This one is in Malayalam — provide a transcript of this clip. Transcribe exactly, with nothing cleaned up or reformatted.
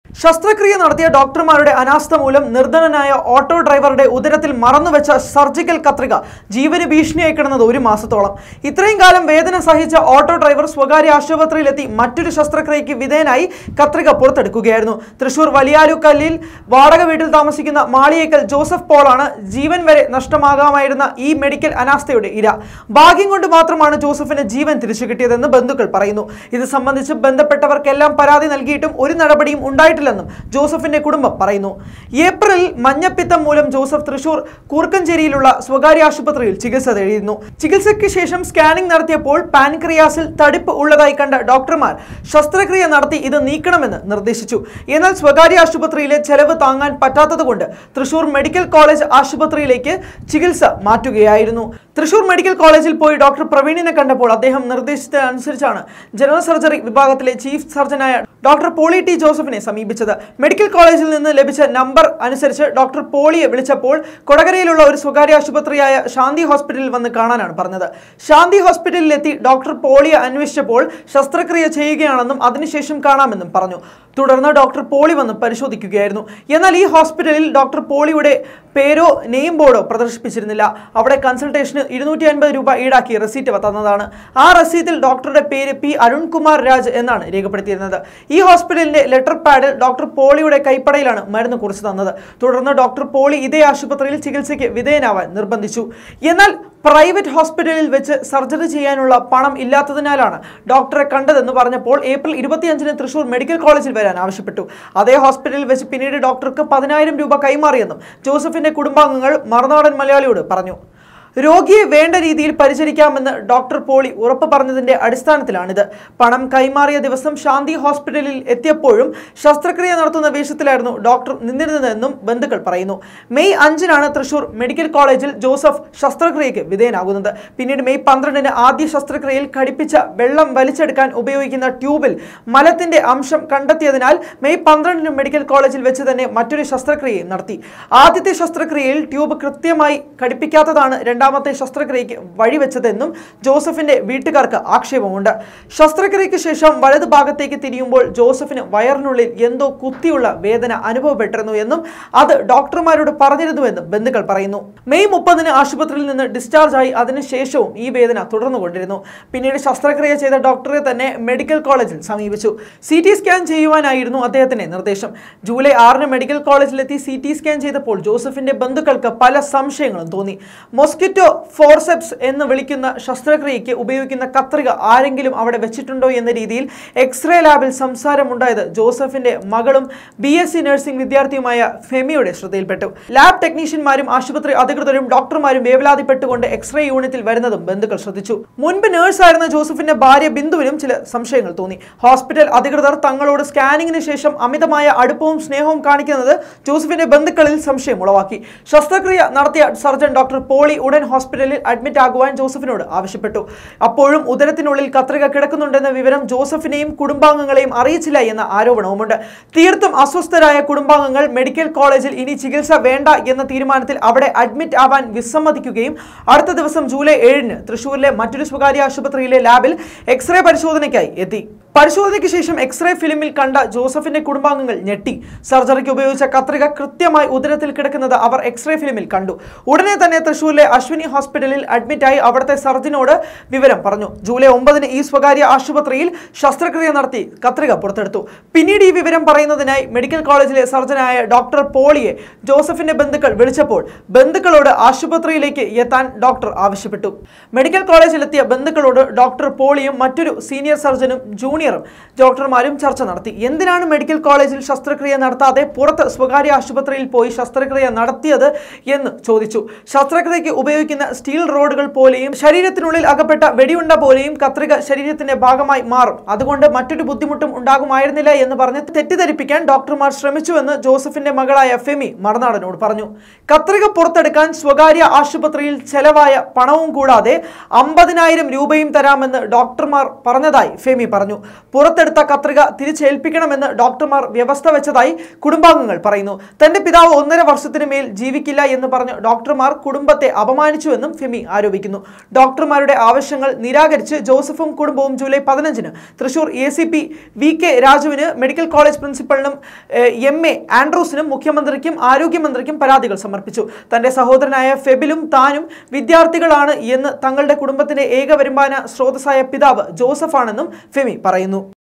ശസ്ത്രക്രിയ നടത്തിയ ഡോക്ടർമാരുടെ അനാസ്ഥ മൂലം നിർധനനായ ഓട്ടോ ഡ്രൈവറുടെ ഉദരത്തിൽ മറന്നുവെച്ച സർജിക്കൽ കത്രിക ജീവന് ഭീഷണിയായി കിടന്നത് ഒരു മാസത്തോളം. ഇത്രയും കാലം വേദന സഹിച്ച ഓട്ടോ ഡ്രൈവർ സ്വകാര്യ ആശുപത്രിയിലെത്തി മറ്റൊരു ശസ്ത്രക്രിയയ്ക്ക് വിധേയനായി കത്രിക പുറത്തെടുക്കുകയായിരുന്നു. തൃശൂർ വലിയാലുകല്ലിൽ വാടക വീട്ടിൽ താമസിക്കുന്ന മാളിയേക്കൽ ജോസഫ് പോളാണ് ജീവൻ വരെ നഷ്ടമാകാമായിരുന്ന ഈ മെഡിക്കൽ അനാസ്ഥയുടെ ഇര. ഭാഗ്യം കൊണ്ട് മാത്രമാണ് ജോസഫിന് ജീവൻ തിരിച്ചു കിട്ടിയതെന്ന് ബന്ധുക്കൾ പറയുന്നു. ഇത് സംബന്ധിച്ച് ബന്ധപ്പെട്ടവർക്കെല്ലാം പരാതി നൽകിയിട്ടും ഒരു നടപടിയും ഉണ്ടായിട്ടില്ലെന്നും ജോസഫിന്റെ കുടുംബം പറയുന്നു. ഏപ്രിലിൽ മഞ്ഞപ്പിത്തം മൂലം ജോസഫ് തൃശൂർ കൂർക്കഞ്ചേരിയിലുള്ള സ്വകാര്യ ആശുപത്രിയിൽ ചികിത്സ തേടിയിരുന്നു. ചികിത്സയ്ക്ക് ശേഷം സ്കാനിംഗ് നടത്തിയപ്പോൾ പാൻക്രിയാസിൽ തടിപ്പ് ഉള്ളതായി കണ്ട ഡോക്ടർമാർ ശസ്ത്രക്രിയ നടത്തി ഇത് നീക്കണമെന്ന് നിർദ്ദേശിച്ചു. എന്നാൽ സ്വകാര്യ ആശുപത്രിയിലെ ചെലവ് താങ്ങാൻ പറ്റാത്തതുകൊണ്ട് തൃശൂർ മെഡിക്കൽ കോളേജ് ആശുപത്രിയിലേക്ക് ചികിത്സ മാറ്റുകയായിരുന്നു. തൃശൂർ മെഡിക്കൽ കോളേജിൽ പോയി ഡോക്ടർ പ്രവീണിനെ കണ്ടപ്പോൾ അദ്ദേഹം നിർദ്ദേശിച്ചതനുസരിച്ചാണ് ജനറൽ സർജറി വിഭാഗത്തിലെ ചീഫ് സർജനായ ഡോക്ടർ പോളി ടി ജോസഫിനെ സമീപിച്ചത്. മെഡിക്കൽ കോളേജിൽ നിന്ന് ലഭിച്ച നമ്പർ അനുസരിച്ച് ഡോക്ടർ പോളിയെ വിളിച്ചപ്പോൾ കൊടകരയിലുള്ള ഒരു സ്വകാര്യ ആശുപത്രിയായ ശാന്തി ഹോസ്പിറ്റലിൽ വന്ന് കാണാനാണ് പറഞ്ഞത്. ശാന്തി ഹോസ്പിറ്റലിലെത്തി ഡോക്ടർ പോളിയെ അന്വേഷിച്ചപ്പോൾ ശസ്ത്രക്രിയ ചെയ്യുകയാണെന്നും അതിനുശേഷം കാണാമെന്നും പറഞ്ഞു. തുടർന്ന് ഡോക്ടർ പോളി വന്ന് പരിശോധിക്കുകയായിരുന്നു. എന്നാൽ ഈ ഹോസ്പിറ്റലിൽ ഡോക്ടർ പോളിയുടെ പേരോ നെയിം ബോർഡോ പ്രദർശിപ്പിച്ചിരുന്നില്ല. അവിടെ കൺസൾട്ടേഷന് ഇരുന്നൂറ്റി അൻപത് രൂപ ഈടാക്കി റെസീറ്റ് തന്നതാണ്. ആ റെസീറ്റിൽ ഡോക്ടറുടെ പേര് പി അരുൺകുമാർ രാജ് എന്നാണ് രേഖപ്പെടുത്തിയിരുന്നത്. ഈ ഹോസ്പിറ്റലിന്റെ ലെറ്റർ പാഡിൽ ഡോക്ടർ പോളിയുടെ കൈപ്പടയിലാണ് മരുന്ന് കുറിച്ച് തന്നത്. തുടർന്ന് ഡോക്ടർ പോളി ഇതേ ആശുപത്രിയിൽ ചികിത്സയ്ക്ക് വിധേയനാവാൻ നിർബന്ധിച്ചു. എന്നാൽ പ്രൈവറ്റ് ഹോസ്പിറ്റലിൽ വെച്ച് സർജറി ചെയ്യാനുള്ള പണം ഇല്ലാത്തതിനാലാണ് ഡോക്ടറെ കണ്ടതെന്ന് പറഞ്ഞപ്പോൾ ഏപ്രിൽ ഇരുപത്തിയഞ്ചിന് തൃശൂർ മെഡിക്കൽ കോളേജിൽ വരാൻ ആവശ്യപ്പെട്ടു. അതേ ഹോസ്പിറ്റലിൽ വെച്ച് പിന്നീട് ഡോക്ടർക്ക് പതിനായിരം രൂപ കൈമാറിയെന്നും ജോസഫിന്റെ കുടുംബാംഗങ്ങൾ മറുനാടൻ മലയാളിയോട് പറഞ്ഞു. രോഗിയെ വേണ്ട രീതിയിൽ പരിചരിക്കാമെന്ന് ഡോക്ടർ പോളി ഉറപ്പ് പറഞ്ഞതിന്റെ അടിസ്ഥാനത്തിലാണിത്. പണം കൈമാറിയ ദിവസം ശാന്തി ഹോസ്പിറ്റലിൽ എത്തിയപ്പോഴും ശസ്ത്രക്രിയ നടത്തുന്ന വേഷത്തിലായിരുന്നു ഡോക്ടർ നിന്നിരുന്നതെന്നും ബന്ധുക്കൾ പറയുന്നു. മെയ് അഞ്ചിനാണ് തൃശൂർ മെഡിക്കൽ കോളേജിൽ ജോസഫ് ശസ്ത്രക്രിയയ്ക്ക് വിധേയനാകുന്നത്. പിന്നീട് മെയ് പന്ത്രണ്ടിന് ആദ്യ ശസ്ത്രക്രിയയിൽ ഘടിപ്പിച്ച വെള്ളം വലിച്ചെടുക്കാൻ ഉപയോഗിക്കുന്ന ട്യൂബിൽ മലത്തിന്റെ അംശം കണ്ടെത്തിയതിനാൽ മെയ് പന്ത്രണ്ടിന് മെഡിക്കൽ കോളേജിൽ വെച്ച് തന്നെ മറ്റൊരു ശസ്ത്രക്രിയ നടത്തി. ആദ്യത്തെ ശസ്ത്രക്രിയയിൽ ട്യൂബ് കൃത്യമായി ഘടിപ്പിക്കാത്തതാണ് രണ്ടാമത്തെ ശസ്ത്രക്രിയയ്ക്ക് വഴിവെച്ചതെന്നും ജോസഫിന്റെ വീട്ടുകാർക്ക് ആക്ഷേപമുണ്ട്. ശസ്ത്രക്രിയയ്ക്ക് ശേഷം വലതു ഭാഗത്തേക്ക് തിരിയുമ്പോൾ ജോസഫിന് വയറിനുള്ളിൽ എന്തോ കുത്തിയുള്ള വേദന അനുഭവപ്പെട്ടിരുന്നു എന്നും അത് ഡോക്ടർമാരോട് പറഞ്ഞിരുന്നുവെന്നും ബന്ധുക്കൾ പറയുന്നു. മെയ് മുപ്പതിന് ആശുപത്രിയിൽ നിന്ന് ഡിസ്ചാർജ് ആയി അതിനുശേഷവും ഈ വേദന തുടർന്നുകൊണ്ടിരുന്നു. പിന്നീട് ശസ്ത്രക്രിയ ചെയ്ത ഡോക്ടറെ തന്നെ മെഡിക്കൽ കോളേജിൽ സമീപിച്ചു. സി ടി സ്കാൻ ചെയ്യുവാനായിരുന്നു അദ്ദേഹത്തിന്റെ നിർദ്ദേശം. ജൂലൈ ആറിന് മെഡിക്കൽ കോളേജിലെത്തി സി ടി സ്കാൻ ചെയ്തപ്പോൾ ജോസഫിന്റെ ബന്ധുക്കൾക്ക് പല സംശയങ്ങളും തോന്നി. മോസ്കിറ്റോ ഫോർസെപ്സ് എന്ന് വിളിക്കുന്ന ശസ്ത്രക്രിയയ്ക്ക് ഉപയോഗിക്കുന്ന കത്രിക ആരെങ്കിലും അവിടെ വെച്ചിട്ടുണ്ടോ എന്ന രീതിയിൽ എക്സ്റേ ലാബിൽ സംസാരമുണ്ടായത് ജോസഫിന്റെ മകളും ബി എസ് സി നഴ്സിംഗ് വിദ്യാർത്ഥിയുമായ ഫെമിയുടെ ശ്രദ്ധയിൽപ്പെട്ടു. ലാബ് ടെക്നീഷ്യന്മാരും ആശുപത്രി അധികൃതരും ഡോക്ടർമാരും വേവലാതിപ്പെട്ടുകൊണ്ട് എക്സ്റേ യൂണിറ്റിൽ വരുന്നതും ബന്ധുക്കൾ ശ്രദ്ധിച്ചു. മുൻപ് നഴ്സായിരുന്ന ജോസഫിന്റെ ഭാര്യ ബിന്ദുവിനും ചില സംശയങ്ങൾ തോന്നി. ഹോസ്പിറ്റൽ അധികൃതർ തങ്ങളോട് സ്കാനിങ്ങിന് ശേഷം അമിതമായ അടുപ്പവും സ്നേഹവും കാണിക്കുന്നത് ജോസഫിന്റെ ബന്ധുക്കളിൽ സംശയം ഉളവാക്കി. ശസ്ത്രക്രിയ നടത്തിയ സർജൻ ഡോക്ടർ പോളി ഉടൻ ഹോസ്പിറ്റലിൽ അഡ്മിറ്റ് ആകുവാൻ ജോസഫിനോട് ആവശ്യപ്പെട്ടു. അപ്പോഴും ഉദരത്തിനുള്ളിൽ കത്രിക കിടക്കുന്നുണ്ടെന്ന വിവരം ജോസഫിനെയും കുടുംബാംഗങ്ങളെയും അറിയിച്ചില്ല എന്ന ആരോപണവുമുണ്ട്. തീർത്തും അസ്വസ്ഥരായ കുടുംബാംഗങ്ങൾ മെഡിക്കൽ കോളേജിൽ ഇനി ചികിത്സ വേണ്ട എന്ന തീരുമാനത്തിൽ അവിടെ അഡ്മിറ്റ് ആവാൻ വിസമ്മതിക്കുകയും അടുത്ത ദിവസം ജൂലൈ ഏഴിന് തൃശൂരിലെ മറ്റൊരു സ്വകാര്യ ആശുപത്രിയിലെ ലാബിൽ എക്സ്റേ പരിശോധനയ്ക്കായി എത്തി. പരിശോധനയ്ക്ക് ശേഷം എക്സ്റേ ഫിലിമിൽ കണ്ട ജോസഫിന്റെ കുടുംബാംഗങ്ങൾ ഞെട്ടി. സർജറിക്ക് ഉപയോഗിച്ച കത്രിക കൃത്യമായി ഉദരത്തിൽ കിടക്കുന്നത് അവർ എക്സ്റേ ഫിലിമിൽ കണ്ടു. ഉടനെ തന്നെ തൃശൂരിലെ അശ്വിനി ഹോസ്പിറ്റലിൽ അഡ്മിറ്റായി അവിടുത്തെ സർജനോട് വിവരം പറഞ്ഞു. ജൂലൈ ഒമ്പതിന് ഈ സ്വകാര്യ ആശുപത്രിയിൽ ശസ്ത്രക്രിയ നടത്തി കത്രിക പുറത്തെടുത്തു. പിന്നീട് ഈ വിവരം പറയുന്നതിനായി മെഡിക്കൽ കോളേജിലെ സർജനായ ഡോക്ടർ പോളിയെ ജോസഫിന്റെ ബന്ധുക്കൾ വിളിച്ചപ്പോൾ ബന്ധുക്കളോട് ആശുപത്രിയിലേക്ക് എത്താൻ ഡോക്ടർ ആവശ്യപ്പെട്ടു. മെഡിക്കൽ കോളേജിലെത്തിയ ബന്ധുക്കളോട് ഡോക്ടർ പോളിയും മറ്റൊരു സീനിയർ സർജനും ജൂനിയറും ഡോക്ടർമാരും ചർച്ച നടത്തി. എന്തിനാണ് മെഡിക്കൽ കോളേജിൽ ശസ്ത്രക്രിയ നടത്താതെ പുറത്ത് സ്വകാര്യ ആശുപത്രിയിൽ പോയി ശസ്ത്രക്രിയ നടത്തിയത് എന്ന് ചോദിച്ചു. ശസ്ത്രക്രിയയ്ക്ക് ഉപയോഗിക്കുന്ന സ്റ്റീൽ റോഡുകൾ പോലെയും ശരീരത്തിനുള്ളിൽ അകപ്പെട്ട വെടിയുണ്ട പോലെയും കത്രിക ശരീരത്തിന്റെ ഭാഗമായി മാറും. അതുകൊണ്ട് മറ്റൊരു ബുദ്ധിമുട്ടും ഉണ്ടാകുമായിരുന്നില്ല എന്ന് പറഞ്ഞ് തെറ്റിദ്ധരിപ്പിക്കാൻ ഡോക്ടർമാർ ശ്രമിച്ചുവെന്ന് ജോസഫിന്റെ മകളായ ഫെമി മറുനാടനോട് പറഞ്ഞു. കത്രിക പുറത്തെടുക്കാൻ സ്വകാര്യ ആശുപത്രിയിൽ ചെലവായ പണവും കൂടാതെ അമ്പതിനായിരം രൂപയും തരാമെന്ന് ഡോക്ടർമാർ പറഞ്ഞതായി ഫെമി പറഞ്ഞു. പുറത്തെടുത്ത കത്രിക തിരിച്ചേൽപ്പിക്കണമെന്ന് ഡോക്ടർമാർ വ്യവസ്ഥ വെച്ചതായി കുടുംബാംഗങ്ങൾ പറയുന്നു. തന്റെ പിതാവ് ഒന്നര വർഷത്തിന് മേൽ ജീവിക്കില്ല എന്ന് പറഞ്ഞ് ഡോക്ടർമാർ കുടുംബത്തെ അപമാനിച്ചു അപമാനിച്ചുവെന്നും ഫെമി ആരോപിക്കുന്നു. ഡോക്ടർമാരുടെ ആവശ്യങ്ങൾ നിരാകരിച്ച് ജോസഫും കുടുംബവും ജൂലൈ പതിനഞ്ചിന് Thrissur A C P V K രാജുവിന്, മെഡിക്കൽ കോളേജ് പ്രിൻസിപ്പലിനും എം എ ആൻഡ്രൂസിനും മുഖ്യമന്ത്രിക്കും ആരോഗ്യമന്ത്രിക്കും പരാതികൾ സമർപ്പിച്ചു. തന്റെ സഹോദരനായ ഫെബിലും താനും വിദ്യാർത്ഥികളാണ് എന്ന് തങ്ങളുടെ കുടുംബത്തിന്റെ ഏക വരുമാന സ്രോതസ്സായ പിതാവ് ജോസഫാണെന്നും ഫെമി പറയുന്നു.